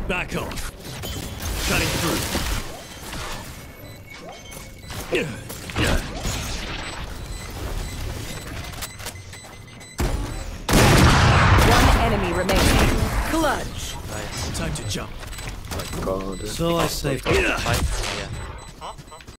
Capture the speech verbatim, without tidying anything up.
Back off. Cutting through. One enemy remaining. Clutch. Nice. Time to jump. God. So I saved. Yeah. Fight. Yeah.